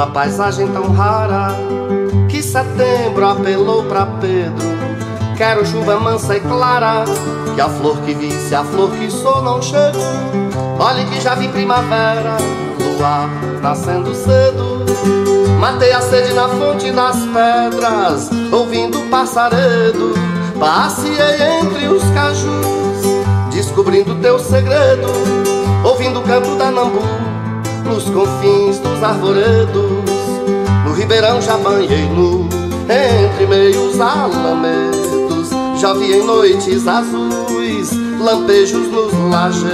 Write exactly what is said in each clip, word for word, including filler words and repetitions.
numa paisagem tão rara que setembro apelou pra Pedro. Quero chuva mansa e clara, que a flor que vi, se a flor que sou não chego. Olhe que já vi primavera, luar nascendo cedo. Matei a sede na fonte das pedras, ouvindo o passaredo. Passeei entre os cajus, descobrindo teu segredo. Ouvindo o canto da nambu, nos confins dos arvoredos. No ribeirão já banhei nu, entre meios alamedos. Já vi em noites azuis, lampejos nos lajedos.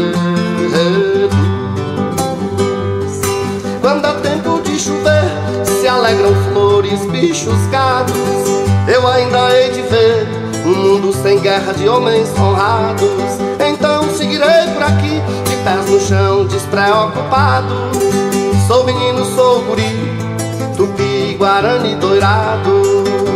Quando é tempo de chover, se alegram flores, bichos, gados. Eu ainda hei de ver um mundo sem guerra de homens honrados. Então seguirei por aqui, de pés no chão, despreocupado. Sou menino, sou guri, tupi, guarani, doirado.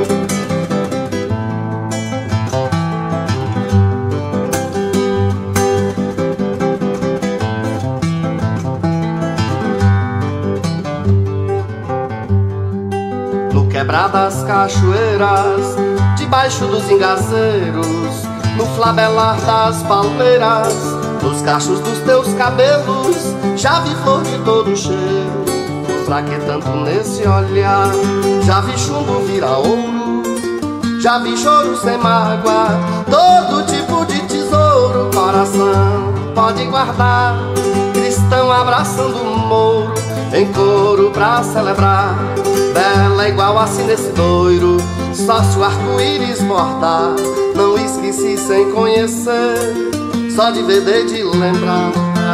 Quebradas cachoeiras, debaixo dos ingazeiros, no flabelar das palmeiras, nos cachos dos teus cabelos, já vi flor de todo cheiro. Pra que tanto nesse olhar? Já vi chumbo virar ouro, já vi choro sem mágoa, todo tipo de tesouro. Coração pode guardar, cristão abraçando o mouro, em coro pra celebrar. Bela igual assim nesse doiro, só se o arco-íris bordar. Não esqueci sem conhecer, só de ver de lembrar.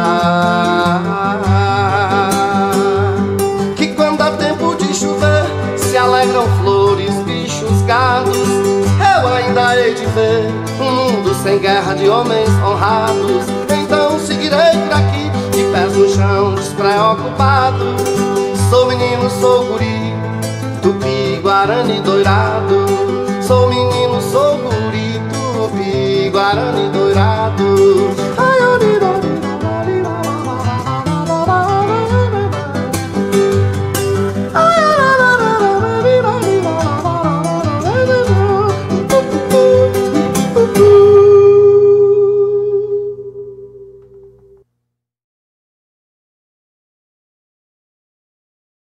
Que quando é tempo de chover, se alegram flores, bichos, gados. Eu ainda hei de ver um mundo sem guerra de homens honrados. Então seguirei por aqui, de pés no chão, despreocupado. Sou menino, sou guri, tupi, guarani, doirado. Sou menino, sou guri, tupi, guarani, doirado.